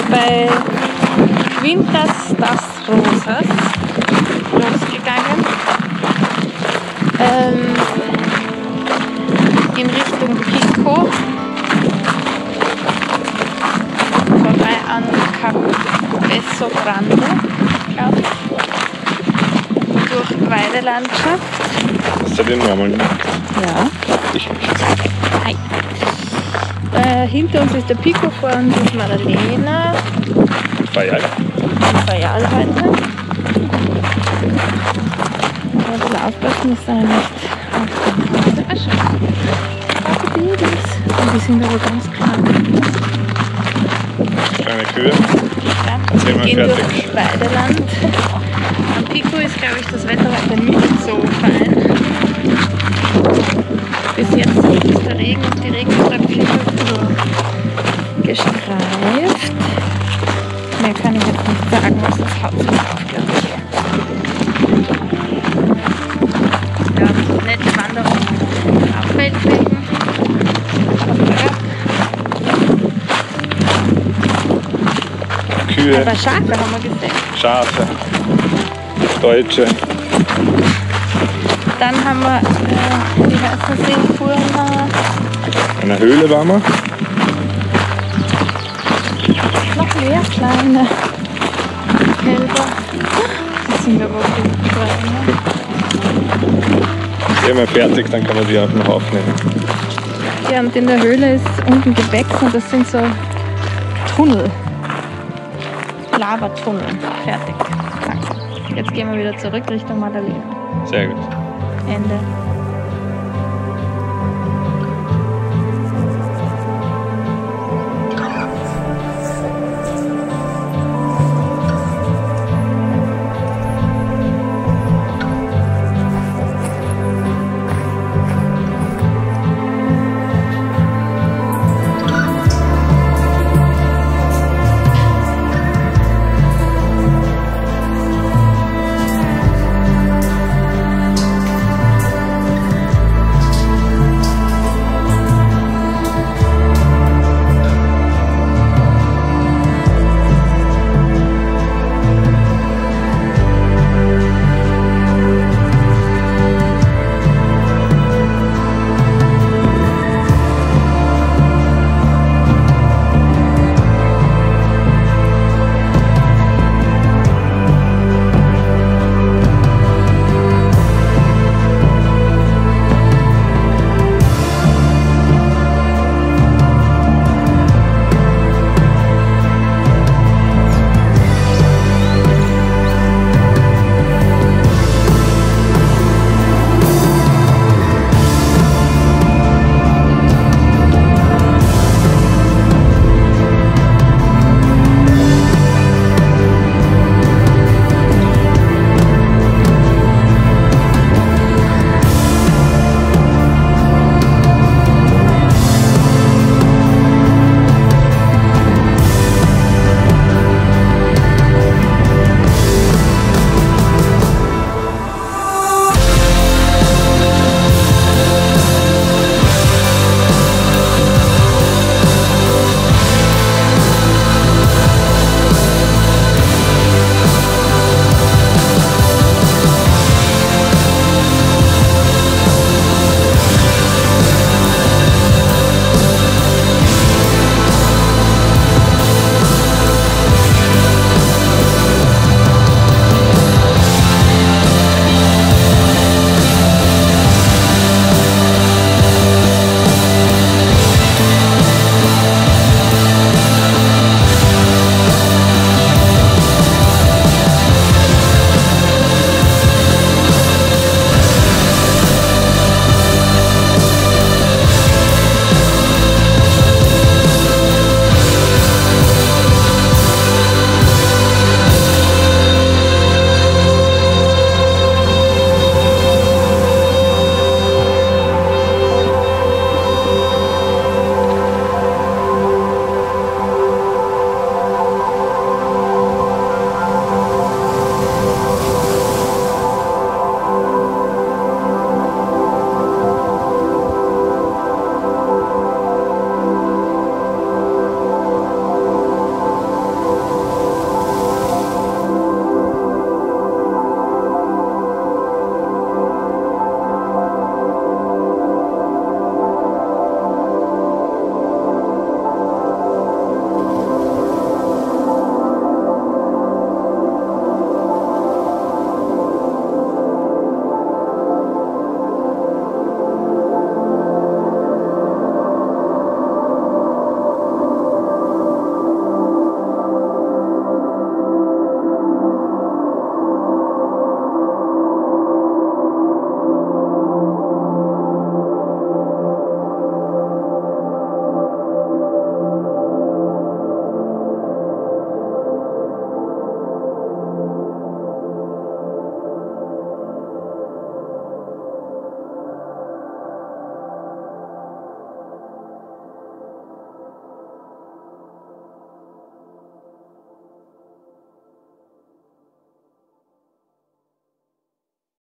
bei Quintas das Rosas losgegangen. In Richtung Pico. Vorbei an Cabezo Grande, glaube ich. Durch Weidelandschaft. Hast du den Namen nicht? Ja. Ich nicht. Hi. Hinter uns ist der Pico, vor uns ist Maddalena. Fayal. Fayal heute. Ein bisschen aufpassen, dass da nicht aufkommt. Und die sind aber ganz klein. Kleine Kühe. Ja, Jetzt sind wir wir gehen fertig. durch Weideland. Am Pico ist, glaube ich, das Wetter heute nicht so fein. Bis jetzt ist der Regen und die Regentröpfchen gestreift. Mehr kann ich jetzt nicht sagen, was das Haus auf, glaube ich. Ja, nette Wanderung auf Feldwegen. Kühe, Aber Schafe haben wir gesehen. Schafe, Deutsche. Dann haben wir, wie heißt das, Furna. In der Höhle waren wir. Noch mehr kleine Kälber. Das sind aber gut Schweine. Sind wir fertig, dann kann man die auch noch aufnehmen. Ja, und in der Höhle ist unten gewachsen und das sind so Tunnel. Lavatunnel. Fertig. Danke. Jetzt gehen wir wieder zurück Richtung Maddalena. Sehr gut. Ende.